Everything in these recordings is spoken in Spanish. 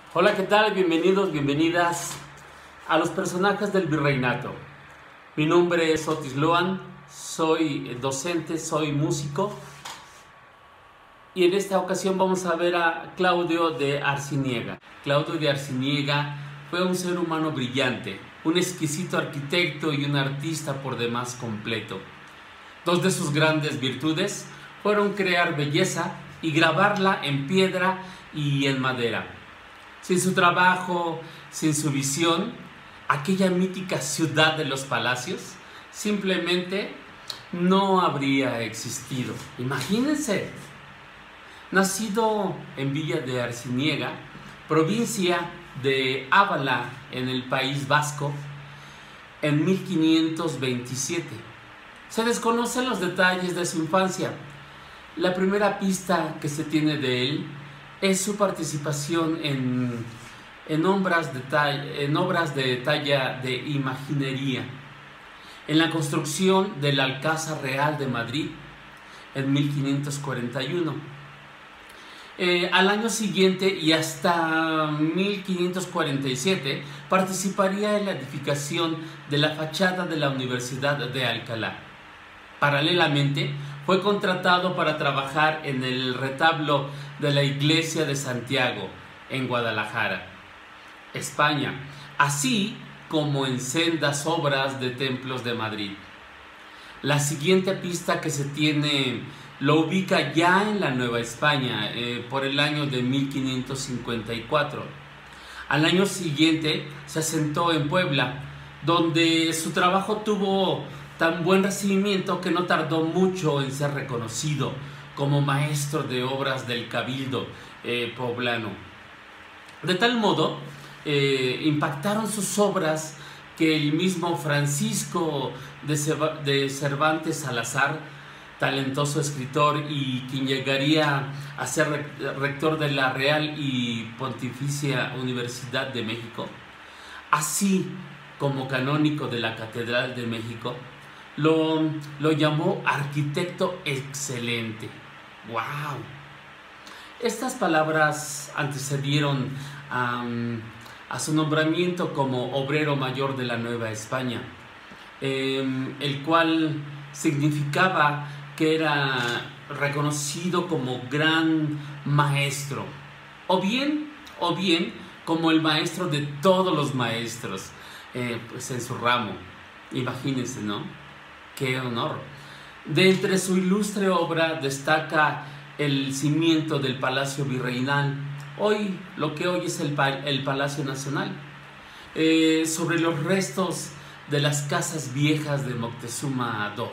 Hola, ¿qué tal? Bienvenidos, bienvenidas a los personajes del virreinato. Mi nombre es Otis Loan, soy docente, soy músico y en esta ocasión vamos a ver a Claudio de Arciniega. Claudio de Arciniega fue un ser humano brillante, un exquisito arquitecto y un artista por demás completo. Dos de sus grandes virtudes fueron crear belleza y grabarla en piedra y en madera. Sin su trabajo, sin su visión, aquella mítica ciudad de los palacios simplemente no habría existido. Imagínense, nacido en Villa de Arciniega, provincia de Ábala en el País Vasco, en 1527. Se desconocen los detalles de su infancia. La primera pista que se tiene de él es su participación en obras de talla de imaginería, en la construcción del Alcázar Real de Madrid en 1541. Al año siguiente y hasta 1547 participaría en la edificación de la fachada de la Universidad de Alcalá. Paralelamente, fue contratado para trabajar en el retablo de la Iglesia de Santiago, en Guadalajara, España, así como en sendas obras de templos de Madrid. La siguiente pista que se tiene lo ubica ya en la Nueva España, por el año de 1554. Al año siguiente se asentó en Puebla, donde su trabajo tuvo tan buen recibimiento que no tardó mucho en ser reconocido como maestro de obras del Cabildo poblano. De tal modo, impactaron sus obras que el mismo Francisco de Cervantes Salazar, talentoso escritor y quien llegaría a ser rector de la Real y Pontificia Universidad de México, así como canónigo de la Catedral de México, lo llamó arquitecto excelente. ¡Wow! Estas palabras antecedieron a su nombramiento como obrero mayor de la Nueva España, el cual significaba que era reconocido como gran maestro, o bien como el maestro de todos los maestros, pues en su ramo. Imagínense, ¿no? ¡Qué honor! De entre su ilustre obra destaca el cimiento del Palacio Virreinal, lo que hoy es el Palacio Nacional, sobre los restos de las casas viejas de Moctezuma II.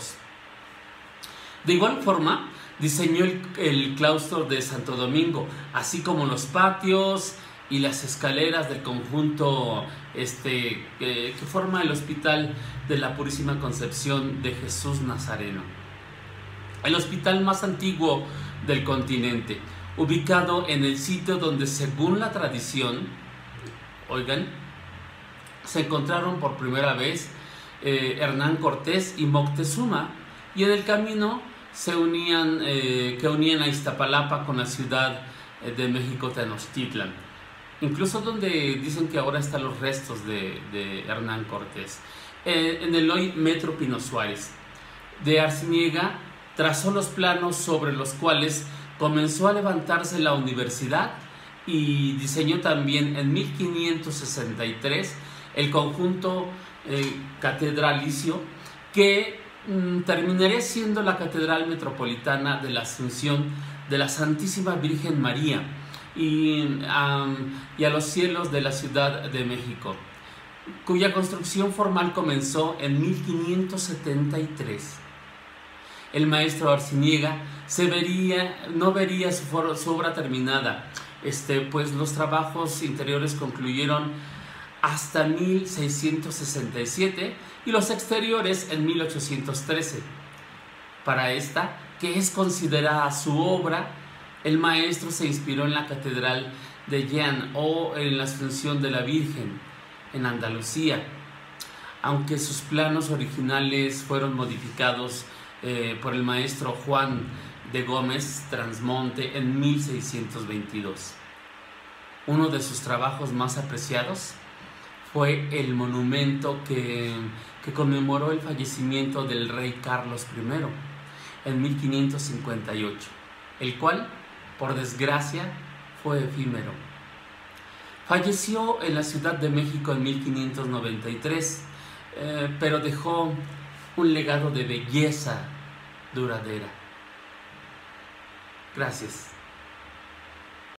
De igual forma, diseñó el claustro de Santo Domingo, así como los patios y las escaleras del conjunto que forma el Hospital de la Purísima Concepción de Jesús Nazareno, el hospital más antiguo del continente, ubicado en el sitio donde, según la tradición, se encontraron por primera vez Hernán Cortés y Moctezuma, y en el camino que unían a Iztapalapa con la ciudad de México, Tenochtitlan, incluso donde dicen que ahora están los restos de Hernán Cortés. En el hoy Metro Pino Suárez de Arciniega trazó los planos sobre los cuales comenzó a levantarse la universidad y diseñó también en 1563 el conjunto catedralicio que terminaría siendo la Catedral Metropolitana de la Asunción de la Santísima Virgen María y a los cielos de la Ciudad de México, cuya construcción formal comenzó en 1573. El maestro Arciniega no vería su obra terminada, pues los trabajos interiores concluyeron hasta 1667 y los exteriores en 1813. Para esta, que es considerada su obra, el maestro se inspiró en la Catedral de Jaén o en la Asunción de la Virgen en Andalucía, aunque sus planos originales fueron modificados por el maestro Juan de Gómez Trasmonte en 1622. Uno de sus trabajos más apreciados fue el monumento que conmemoró el fallecimiento del rey Carlos I en 1558, el cual, por desgracia, fue efímero. Falleció en la Ciudad de México en 1593, pero dejó un legado de belleza duradera. Gracias.